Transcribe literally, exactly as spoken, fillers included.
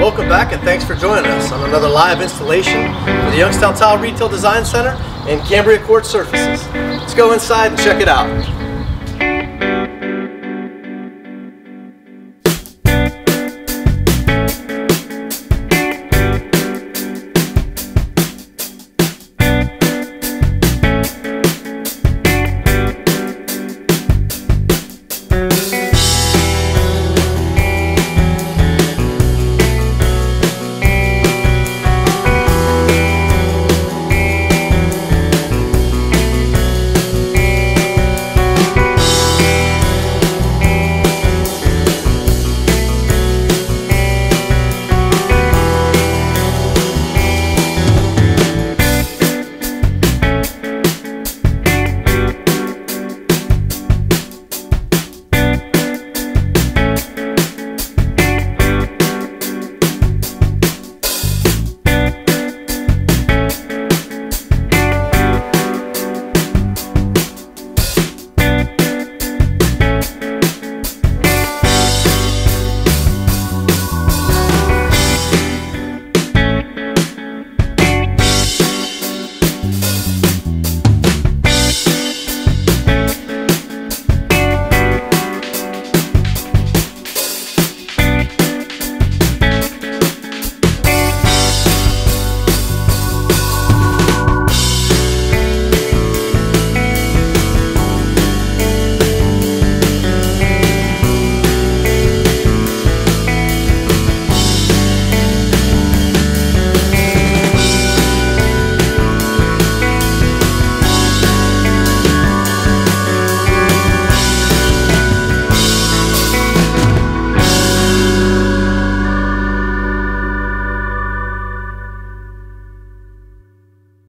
Welcome back and thanks for joining us on another live installation for the Youngstown Tile Retail Design Center and Cambria Quartz Surfaces. Let's go inside and check it out.